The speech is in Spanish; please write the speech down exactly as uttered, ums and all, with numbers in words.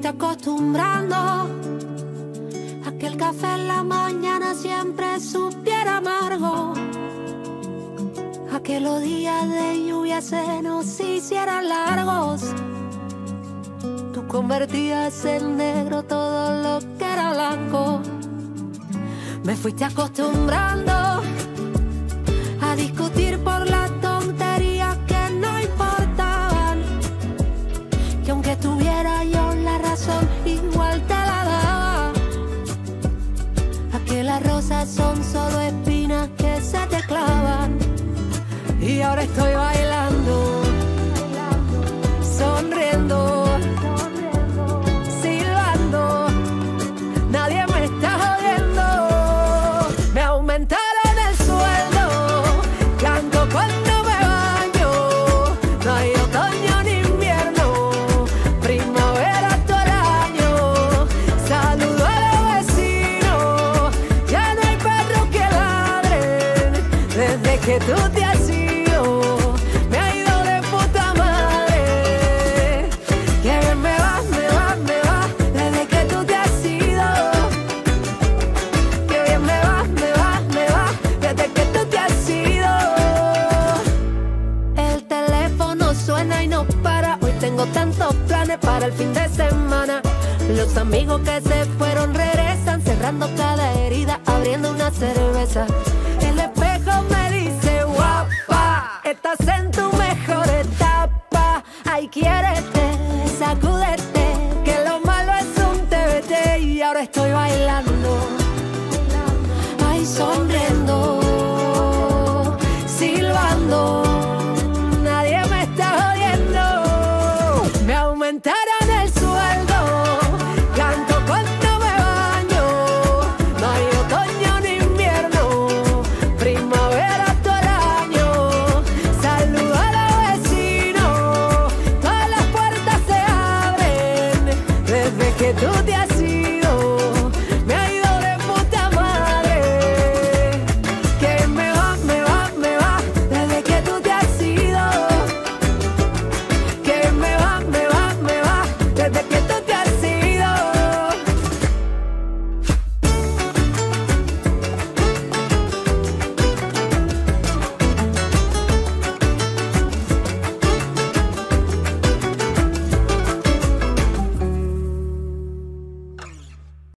acostumbrando a que el café en la mañana siempre supiera amargo, a que los días de lluvia se nos hicieran largos. Tú convertías en negro todo lo que era blanco. Me fuiste acostumbrando a discutir por las tonterías que no importaban, que aunque tuviera yo la razón igual te la daba, a que las rosas son solo espinas que se te clavan. Y ahora estoy bailando, sonriendo, silbando, nadie me está jodiendo. Me aumentaron el sueldo, canto cuando me baño. No hay otoño ni invierno, primavera todo el año. Saludo a los vecinos, ya no hay perros que ladren. Desde que tú te has ido, me ha ido de puta madre. Que bien me va, me va, me va, desde que tú te has ido. Que bien me va, me va, me va, desde que tú te has ido. El teléfono suena y no para. Hoy tengo tantos planes para el fin de semana. Los amigos que se fueron regresan, cerrando cada herida, abriendo una cerveza. El espejo me dice guapa, estás en tu mejor etapa. Ay, quiérete, sacúdete, que lo malo es un T B T. Y ahora estoy bailando, ay, sonriendo.